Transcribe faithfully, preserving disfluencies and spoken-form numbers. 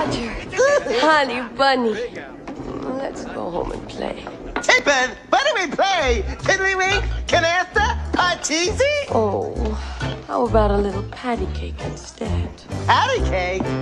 Roger. Honey bunny. Let's go home and play. Tippin', what do we play? Tiddlywink, canasta, parcheesi? Oh, how about a little patty cake instead? Patty cake?